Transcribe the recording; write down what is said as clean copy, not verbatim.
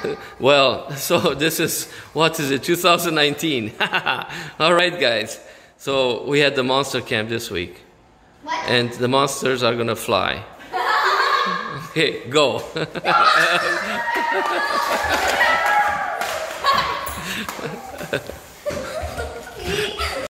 Well, so this is, what is it, 2019. All right, guys. So we had the monster camp this week. What? And the monsters are gonna fly. Okay, go.